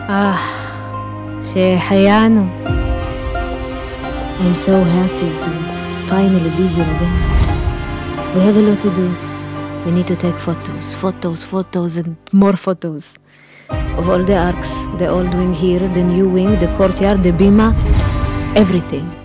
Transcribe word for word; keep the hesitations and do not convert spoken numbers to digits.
Ah, שהחיינו. I'm so happy to finally be here again. We have a lot to do. We need to take photos, photos, photos, and more photos of all the arcs, the old wing here, the new wing, the courtyard, the bima, everything.